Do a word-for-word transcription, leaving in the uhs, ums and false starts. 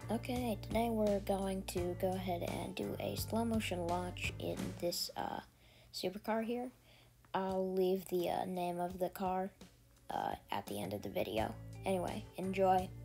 Okay, today we're going to go ahead and do a slow motion launch in this uh, supercar here. I'll leave the uh, name of the car uh, at the end of the video. Anyway, enjoy.